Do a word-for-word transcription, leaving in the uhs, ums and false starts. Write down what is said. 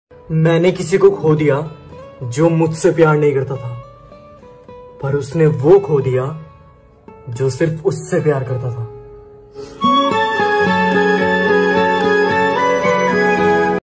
मैंने किसी को खो दिया जो मुझसे प्यार नहीं करता था, पर उसने वो खो दिया जो सिर्फ उससे प्यार करता था।